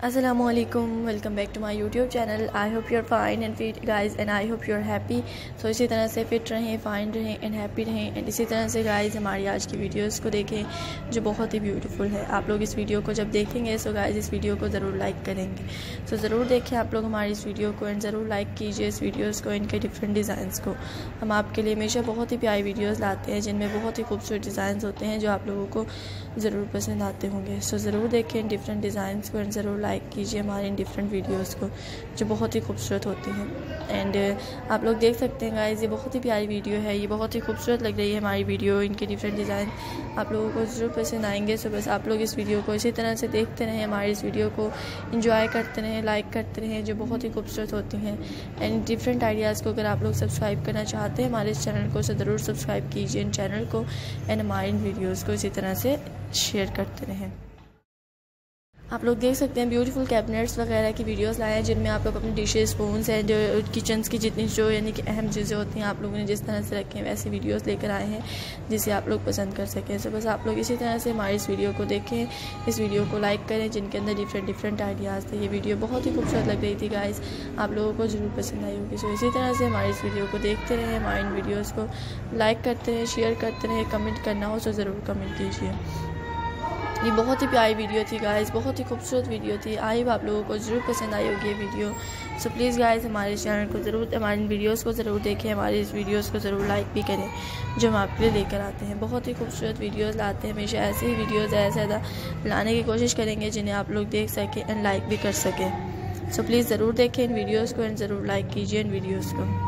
Assalamualaikum, welcome back to my YouTube channel. I hope you are fine and fit guys and I hope you are happy. So इसी तरह से fit रहें, fine रहें and happy रहें। And इसी तरह से गाइस हमारी आज की वीडियोस को देखें जो बहुत ही ब्यूटीफुल है। आप लोग इस वीडियो को जब देखेंगे सो गाइस इस वीडियो को ज़रूर लाइक करेंगे। सो ज़रूर देखें आप लोग हमारी इस वीडियो को एंड ज़रूर लाइक कीजिए इस वीडियोज़ को, इनके डिफरेंट डिज़ाइंस को। हम आपके लिए हमेशा बहुत ही प्यारी वीडियोज़ लाते हैं जिनमें बहुत ही खूबसूरत डिज़ाइन होते हैं जो आप लोगों को ज़रूर पसंद आते होंगे। सो ज़रूर देखें डिफरेंट डिज़ाइंस को एंड ज़रूर लाइक कीजिए हमारे इन डिफरेंट वीडियोस को जो बहुत ही खूबसूरत होती हैं। एंड आप लोग देख सकते हैं गाइस, ये बहुत ही प्यारी वीडियो है, ये बहुत ही खूबसूरत लग रही है हमारी वीडियो। इनके डिफरेंट डिज़ाइन आप लोगों को ज़रूर पसंद आएंगे। सो बस आप लोग इस वीडियो को इसी तरह से देखते रहें, हमारी इस वीडियो को इंजॉय करते रहें, लाइक करते रहें जो बहुत ही खूबसूरत होती हैं। एंड डिफरेंट आइडियाज़ को अगर आप लोग सब्सक्राइब करना चाहते हैं हमारे इस चैनल को, ज़रूर सब्सक्राइब कीजिए इन चैनल को एंड हमारे इन वीडियोज़ को इसी तरह से शेयर करते रहें। आप लोग देख सकते हैं ब्यूटीफुल कैबिनेट्स वगैरह की वीडियोस लाए हैं जिनमें आप लोग अपनी डिशेस, स्पून्स एंड किचन्स की जितनी जो यानी कि अहम चीज़ें होती हैं आप लोगों ने जिस तरह से रखे हैं वैसे वीडियोस लेकर आए हैं जिसे आप लोग पसंद कर सकें। सो बस आप लोग इसी तरह से हमारी इस वीडियो को देखें, इस वीडियो को लाइक करें जिनके अंदर डिफरेंट आइडियाज़ थे। ये वीडियो बहुत ही खूबसूरत लग रही थी गाइस, आप लोगों को ज़रूर पसंद आई होगी। सो इसी तरह से हमारी इस वीडियो को देखते रहें, हमारे इन वीडियोज़ को लाइक करते रहें, शेयर करते रहें, कमेंट करना हो तो ज़रूर कमेंट कीजिए। ये बहुत ही प्यारी वीडियो थी गाइस, बहुत ही खूबसूरत वीडियो थी। आई आप लोगों को ज़रूर पसंद आई होगी ये वीडियो। सो प्लीज़ गाइस हमारे चैनल को ज़रूर, हमारे वीडियोस को ज़रूर देखें, हमारे इस वीडियोस को ज़रूर लाइक भी करें जो हम आपके लिए लेकर आते हैं। बहुत ही खूबसूरत वीडियोस लाते हैं, हमेशा ऐसे ही वीडियोस ज़्यादा लाने की कोशिश करेंगे जिन्हें आप लोग देख सकें एंड लाइक भी कर सकें। सो प्लीज़ ज़रूर देखें इन वीडियोज़ को एंड ज़रूर लाइक कीजिए इन वीडियोज़ को।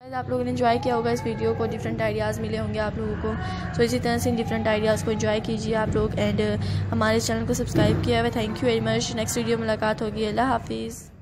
आप लोगों ने एंजॉय किया होगा इस वीडियो को, डिफरेंट आइडियाज़ मिले होंगे आप लोगों को। तो इसी तरह से इन डिफरेंट आइडियाज़ को एंजॉय कीजिए आप लोग, एंड हमारे चैनल को सब्सक्राइब किया हुआ। Thank you very much. Next video मुलाकात होगी। अल्लाह हाफिज़।